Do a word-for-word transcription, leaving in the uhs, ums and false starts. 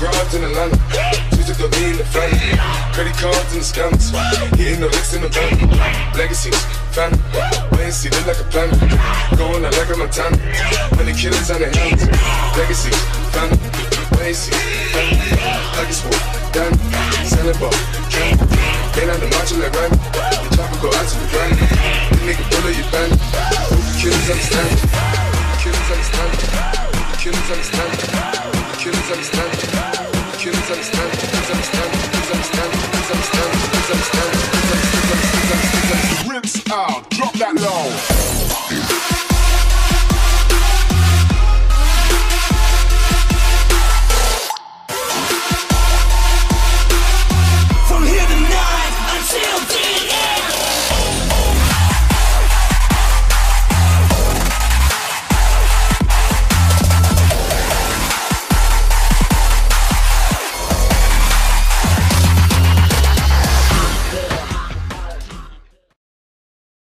broads in Atlanta. We took the lean in the family. Credit cards and the scammers. Hitting the licks in the van. Legacies, family. Wait and see, look like a planet. Going out like a Montana. When the killers on their hands. Legacies, family. Wait and see, family. Pockets full, down. Selling ball, candy. Been on the march like Randy. The chopper go out to the granny. The nigga bullet you bandit. Killers understand. Killers understand. Killers understand. Killers understand. Killers understand. Killers understand. Killers understand. Killers understand. Killers understand. Killers understand. Killers understand. Killers understand. Rinse out.